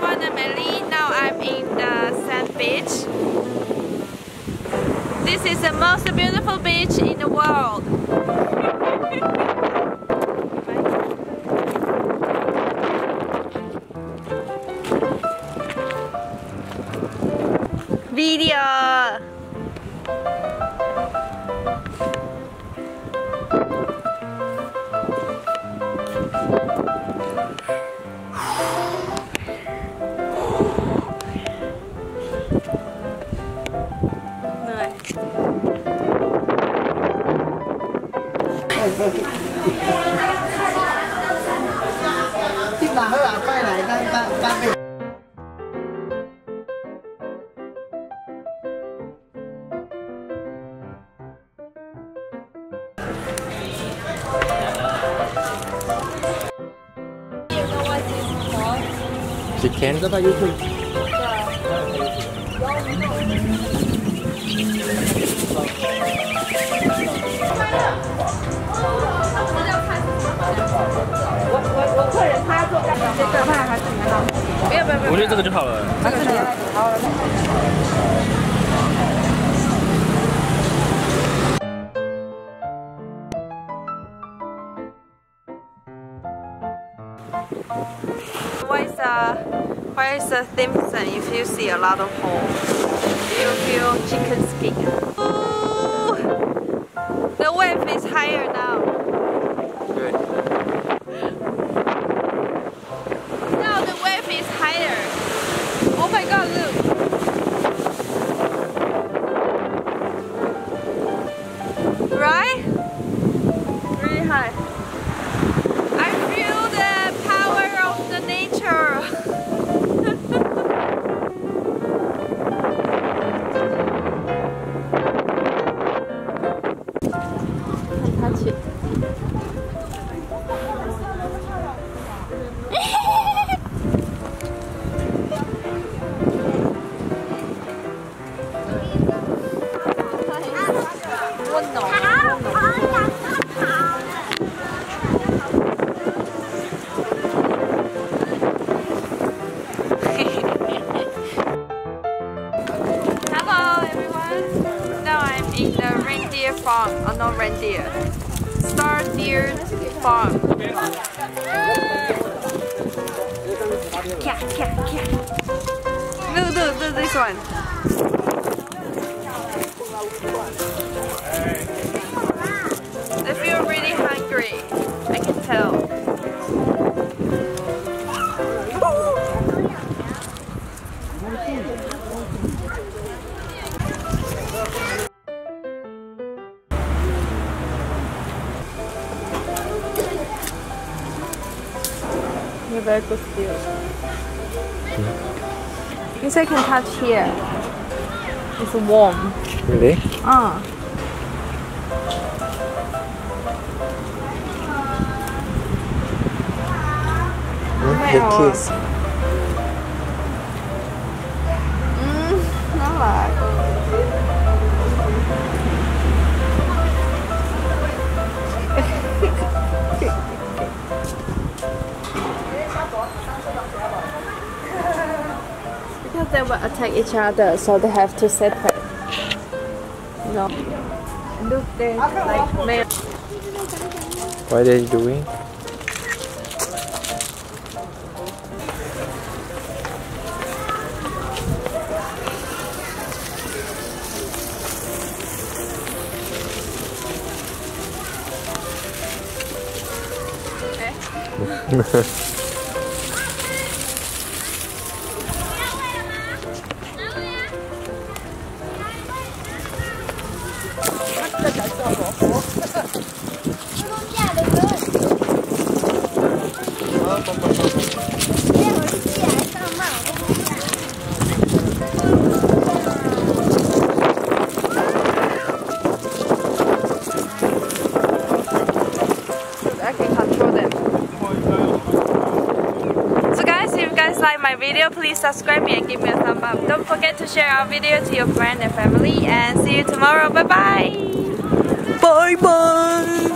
everyone, I'm Elie. Now I'm in the sand beach. This is the most beautiful beach in the world. Video! Chicken rất là yêu thương.我觉得这个就好了。 Why is the Pin-Chen if you see a lot of holes? You feel chicken skin. Ooh, the wave is higher now. Good. Now the wave is higher. Oh my god, look. Right? Really high. I feel the power of the nature. Touch it. Hello everyone. Now I'm in the reindeer farm. Oh, not reindeer. Star deer farm. Look, this one. They feel really hungry. I can tell. You're very good still. You say I can touch here. It's warm. Really? The kiss. Nó là because they will attack each other, so they have to separate. You know. Look, they like male. What are they doing? I can control them. So guys, if you guys like my video, please subscribe me and give me a thumb up. Don't forget to share our video to your friends and family, and see you tomorrow. Bye bye. Bye bye.